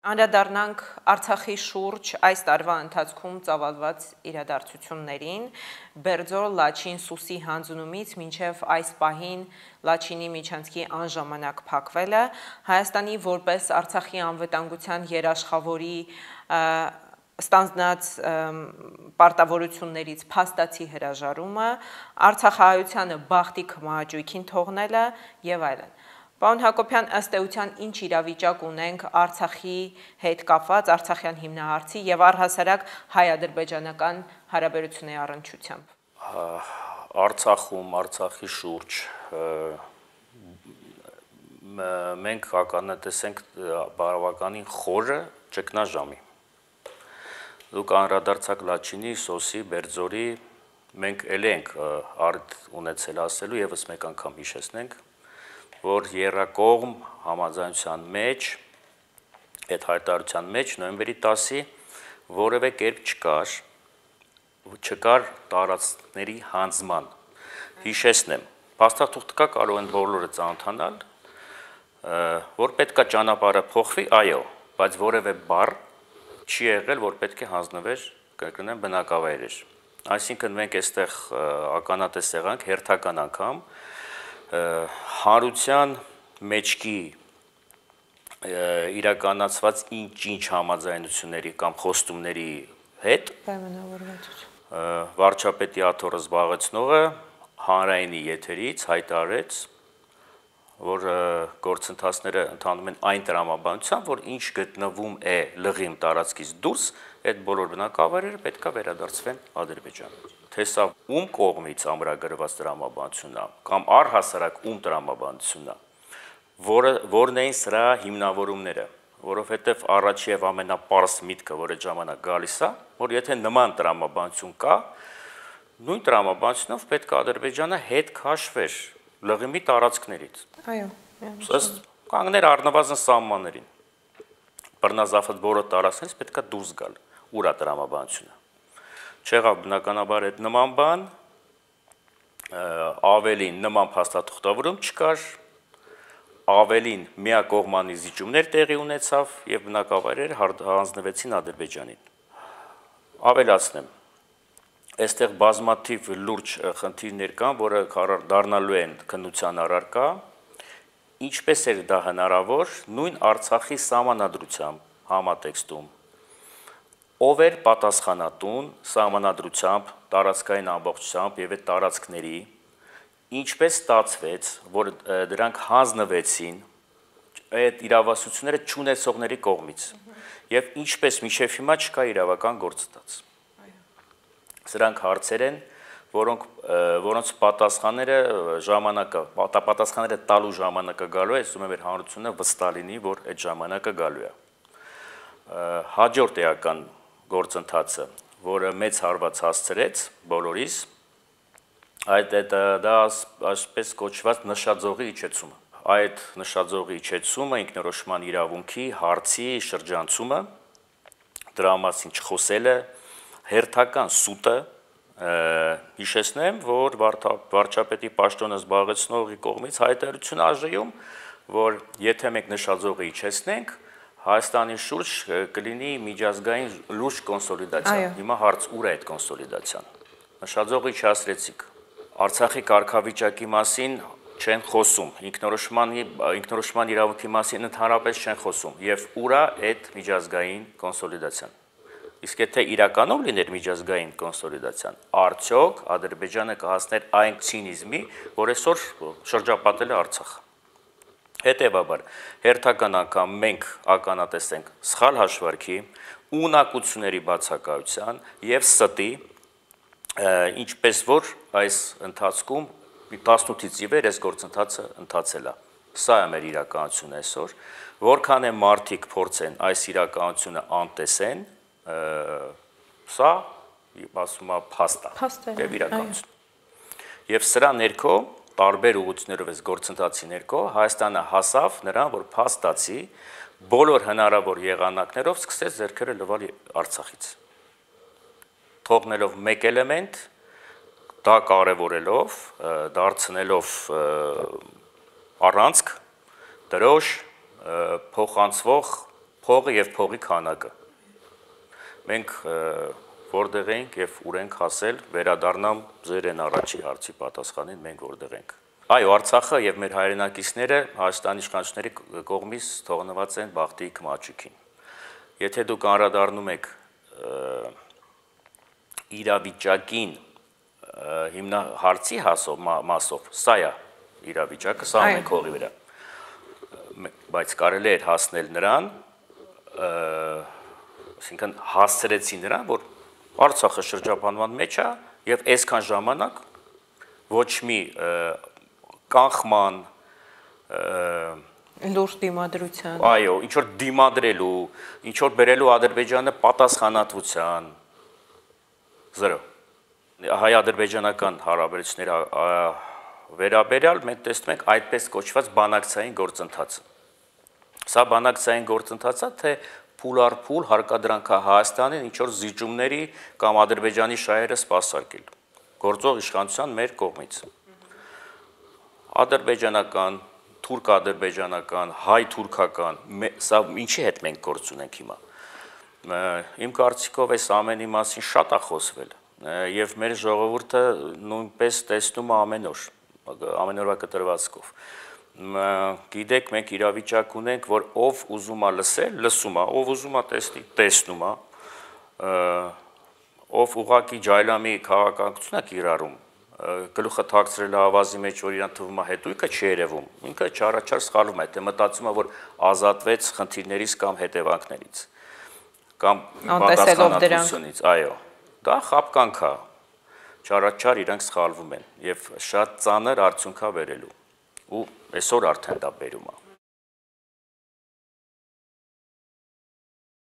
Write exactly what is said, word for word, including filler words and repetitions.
Անդրադառնանք Արցախի շուրջ այս տարվա ընթացքում ծավալված իրադարձություններին, Բերձոր Լաչին Սուսի հանձնումից մինչև այս պահին Լաչինի միջանցքի անժամանակ փակվելը, Հայաստանի որպես Արցախի անվտանգության երաշխավորի ստանձնած պարտավորություններից փաստացի հրաժարումը, Արցախահայությանը բախտի քմահաճույքին թողնելը եւ այլն։ Պարոն Հակոբյան, ըստ էության ինչ իրավիճակ ունենք Արցախի հետ կապված արցախյան հիմնահարցի եւ առհասարակ հայ-ադրբեջանական հարաբերությունների առնչությամբ։ Արցախում, Արցախի շուրջ մենք ականատեսենք բավականին խորը ճգնաժամի։ Դուք անդրադարձաք Լաչինի, Սոսի, Բերձորի, մենք էլ ենք արդ ունեցել ասելու եւս մեկ անգամ հիշեցնենք, որ երրակողմ համաձայնության մեջ, այդ հայտարարության մեջ նոյեմբերի տասի որևէ կերպ չկար, չկար տարածքների հանձնման։ Հիշեցնեմ, փաստաթուղթ կա, կարող են բոլորը ծանոթանալ, որ պետք է ճանապարհը փոխվի, այո, բայց որևէ բառ չի եղել, որ պետք է հանձնվեր, կրկնեմ, բնակավայրեր։ Այսինքն մենք այստեղ ականատես եղանք հերթական անգամ հանրության մեջքի իրականացված ինչ-ինչ համաձայնությունների կամ խոստումների հետ վարչապետի աթոռը զբաղեցնողը հանրայինի եթերից հայտարարեց, որ գործընթացները ընթանում են այն տրամաբանությամբ, որ ինչ գտնվում է լղիմ տարածքից դուրս, այդ բոլոր բնակավայրերը պետք է վերադարձվեն Ադրբեջան։ Թե սա ում կողմից ամրագրված տրամաբանությունն է, կամ առհասարակ ում տրամաբանությունն է, որը որն էին սրա հիմնավորումները, որովհետև առաջի եւ ամենապարզ միտքը, որ այդ ժամանակ գալիս է, որ եթե նման տրամաբանություն կա, նույն տրամաբանությունով պետք է Ադրբեջանը հետ քաշվեր լղիմի տարածքներից։ Այո, ըստ կանգներ առնվազն սահմաններին։ Բռնազավթ բոլոր տարածքներից պետք է դուրս գալ, ուր է տրամաբանությունը։ Չեղավ բնականաբար այդ նման բան, ավելին նման փաստաթղթավորում չկար, ավելին միակողմանի զիջումներ տեղի ունեցավ եւ բնակավայրերը հանձնվեցին Ադրբեջանին։ Ավելացնեմ, այստեղ բազմաթիվ լուրջ խնդիրներ կան, որը դառնալու են քննության առարկա, ինչպես էր դա հնարավոր նույն Արցախի սահմանադրությամբ համատեքստում, ով էր պատասխանատուն սահմանադրությամբ, տարածքային ամբողջությամբ եւ այդ տարածքների, ինչպես ստացվեց, որ դրանք հանձնվեցին այդ իրավասությունները չունեցողների կողմից եւ ինչպես մինչեւ հիմա չկա իրավական գործընթաց։ Սրանք հարցեր են, որոնք որոնց պատասխանները ժամանակը, պատասխանները տալու ժամանակը գալու է, ասում եմ, հանրությունը վստահ լինի, որ այդ ժամանակը գալու է։ Հաջորդ էական գործընթացը, որը մեծ հարված հասցրեց բոլորիս, այդ դա այսպես կոչված նշաձողի իջեցումը։ Այդ նշաձողի իջեցումը, ինքնորոշման իրավունքի հարցի շրջանցումը, դրա մասին չխոսելը, հերթական սուտը, հիշեցնեմ, որ վարչապետի պաշտոնը զբաղեցնողի կողմից հայտարարություն ԱԺ-ում, որ եթե մենք նշաձողը իջեցնենք, Հայաստանի շուրջ կլինի միջազգային լուրջ կոնսոլիդացիա։ Հիմա հարց ուր է այդ կոնսոլիդացիան։ Նշաձողը իջեցրեցիք։ Արցախի կարգավիճակի մասին չեն խոսում, ինքնորոշման իրավունքի մասին ընդհանրապես չեն խոսում, եւ ուր է այդ միջազգային կոնսոլիդացիան։ Իսկ եթե իրականում լիներ միջազգային կոնսոլիդացիան, արդյոք Ադրբեջանը կհասներ այն ցինիզմի, որ այսօր շրջապատել է Արցախը։ Հետևաբար, հերթական անգամ մենք ականատես ենք սխալ հաշվարկի, ունակությունների բացակայության եւ ստի, ինչպես որ այս ընթացքում տասնութից ի վեր այս գործընթացը ընթացել է։ Սա է մեր իրականությունը այսօր, որքան է մարդիկ փորձեն այս իրականությունը անտեսեն, սա ասում է փաստ է եւ իրականություն։ Եվ սրա ներքո տարբեր ուղղություններով այս գործընթացի ներքո Հայաստանը հասավ նրան, որ փաստացի բոլոր հնարավոր եղանակներով սկսեց ձեռքերը լվալ Արցախից։ Թողնելով մեկ էլեմենտ, դա կարևորելով, դարձնելով առանցք, դրոշ, փոխանցվող փողը եւ փողի քանակը։ Մենք որտեղ ենք եւ ուր ենք հասել, վերադառնամ ձեր են առաջի հարցի պատասխանին, մենք որտեղ ենք։ Այո, Արցախը եւ մեր հայրենակիցները Հայաստանի իշխանությունների կողմից թողնված են բախտի կմաճուկին։ Եթե դուք անդրադառնում եք իրավիճակին հիմնա հարցի հասով մասով, սա է իրավիճակը, սա մենք հողի վրա։ Բայց կարելի է հասնել նրան, այսինքն հասցրեցի նրան, որ Արցախը շրջապանման մեջ է եւ այսքան ժամանակ ոչ մի կանխման լուրջ դիմադրության, այո, ինչ որ դիմադրելու, ինչ որ բերելու Ադրբեջանը պատասխանատվության զրո։ Հայ-ադրբեջանական հարաբերությունների վերաբերյալ մենք տեսնում ենք այդպես կոչված բանակցային գործընթացը։ Սա բանակցային գործընթաց է, թե փուլ առ փուլ հարկադրանքա Հայաստանին ինչ որ զիջումների կամ Ադրբեջանի շահերը սպասարկել գործող իշխանության մեր կողմից։ Ադրբեջանական, թուրք-ադրբեջանական, հայ-թուրքական, սա ինչի հետ մենք գործ ունենք հիմա։ Իմ կարծիքով այս ամենի մասին շատ է խոսվել եւ մեր ժողովուրդը նույնպես տեսնում է ամեն օր, ամեն օրվա կտրվածքով։ Գիտեք, մենք իրավիճակ ունենք, որ ով ուզում է լսել, լսում է, ով ուզում է տեսնի, տեսնում է, ով ուղղակի ջայլամի քաղաքականություն է կիրառում, գլուխը թաքցրել է ավազի մեջ, որ իրան թվում է հետույքը չի երևում, ինքը չառաջար սխալվում է, թե մտածում է, որ ազատվեց խնդիրներից կամ հետևանքներից, կամ պատասխանատվությունից, այո, դա խաբկանք է, չառաջար իրանք սխալվում են եւ շատ ծանր արդյունք է բերելու։ Ու այսօր արդեն դա բերում է։